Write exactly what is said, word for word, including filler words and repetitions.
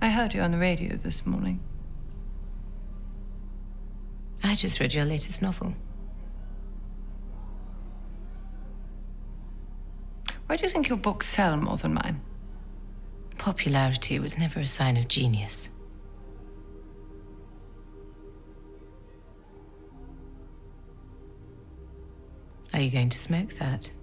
I heard you on the radio this morning. I just read your latest novel. Why do you think your books sell more than mine? Popularity was never a sign of genius. Are you going to smoke that?